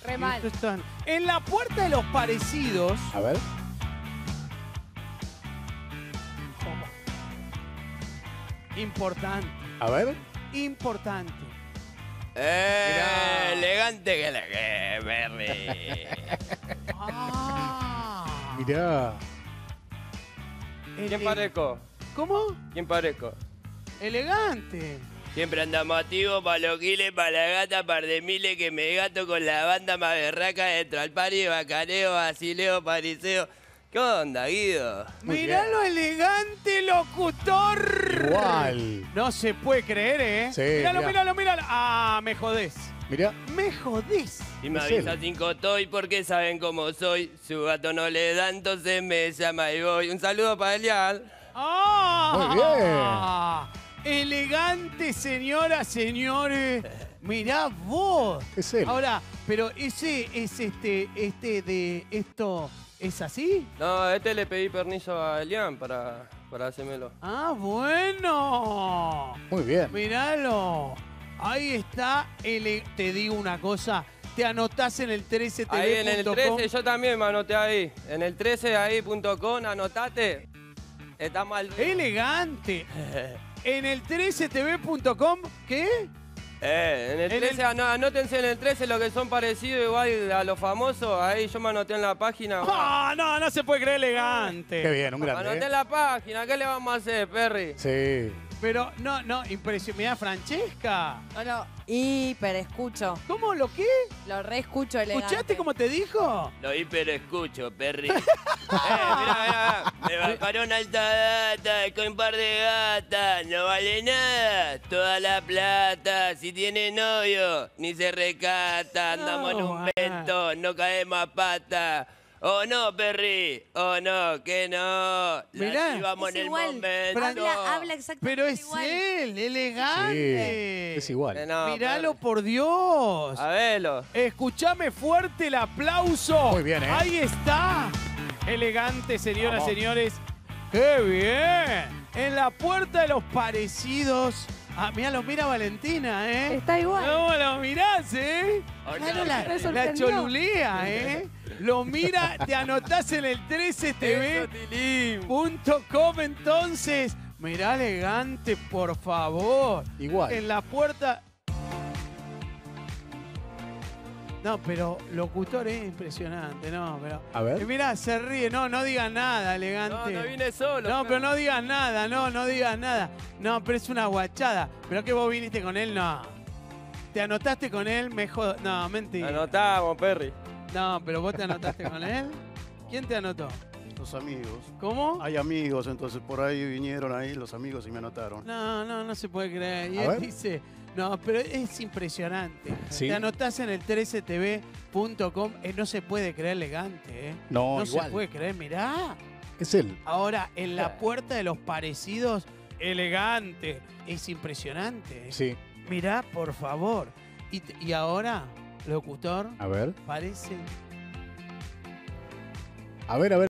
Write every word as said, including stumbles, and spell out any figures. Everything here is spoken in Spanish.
Re mal. Estos están- En la puerta de los parecidos. A ver. Importante. A ver. Importante. Eh, Mirá. elegante que le que, Perry. Ah. Mirá. ¿Quién Ele- parezco? ¿Cómo? ¿Quién parezco? Elegante. Siempre andamos activos para los giles, para la gata, par de miles que me gato con la banda más berraca de Tralpari, bacaneo, basileo, pariseo. ¿Qué onda, Guido? Muy Mirá bien. lo elegante, locutor. Igual. No se puede creer, ¿eh? Sí, míralo, mirá. míralo, míralo. Ah, me jodés. Mirá. Me jodés. Y me Es avisa él. cinco toy porque saben cómo soy. Su gato no le da, entonces me llama y voy. Un saludo para Elian. ¡Ah! Elegante, señoras, señores. Mirá vos. Es él. Ahora, pero ese es este, este de esto, ¿es así? No, este le pedí permiso a Elian para, para hacérmelo. Ah, bueno. Muy bien. Míralo. Ahí está. ele- Te digo una cosa. Te anotás en el trece T V punto com. Ahí en el trece, yo también me anoté ahí. En el trece ahí punto com, anotate. Está mal. Elegante. En el trece T V punto com, ¿qué? Eh, en el En trece, el- ano- anótense en el trece lo que son parecidos igual a los famosos. Ahí yo me anoté en la página. Ah, no, no se puede creer elegante. Qué bien, un Me grande. anoté ¿eh? en la página, ¿qué le vamos a hacer, Perry? Sí. Pero no, no, impresionante. Mirá, Francesca. No lo hiper escucho. ¿Cómo lo qué? Lo re escucho elegante. ¿Escuchaste cómo te dijo? Lo hiper escucho, Perry. eh, mira, mira, me bajaron alta data, con un par de gatas, no vale nada, toda la plata, si tiene novio, ni se recata, andamos en No, un ah. vento, no caemos a pata. Oh no, Perry, oh no, que no, Mirá. la llevamos Es en el igual. momento. Habla, habla exactamente Pero es igual. él, Sí. elegante. Es igual. Que no, Míralo, Perry. por Dios. A verlo. Escuchame fuerte el aplauso. Muy bien, ¿eh? Ahí está. Elegante, señoras, Vamos. señores. ¡Qué bien! En la puerta de los parecidos. Ah, mirá, lo mira Valentina, ¿eh? Está igual. ¿Cómo lo mirás, eh? Oh, Claro, no, la, me la sorprendió. cholulea, ¿eh? Lo mira, te anotás en el trece T Eso, V Tilín. punto com entonces. Mirá elegante, por favor. Igual. En la puerta. No, pero locutor es impresionante, no, pero. A ver. Eh, mirá, se ríe, no, no digas nada, No, elegante. no vine solo. No, Perry. pero no digas nada, no, no digas nada. No, pero es una guachada. Pero que vos viniste con él, no. ¿Te anotaste con él? Me jod- No, mentira. Anotamos, Perry. No, pero vos te anotaste con él. ¿Quién te anotó? Los amigos. ¿Cómo? Hay amigos, entonces por ahí vinieron ahí los amigos y me anotaron. No, no, no se puede creer. Y A él ver. dice, no, pero es impresionante. Sí. Te anotás en el trece T V punto com, eh, no se puede creer elegante, ¿eh? No, No igual. se puede creer, mirá. Es él. Ahora, en la puerta de los parecidos, elegante. Es impresionante. ¿eh? Sí. Mirá, por favor. Y, t- y ahora, locutor, A ver. parece... A ver, a ver.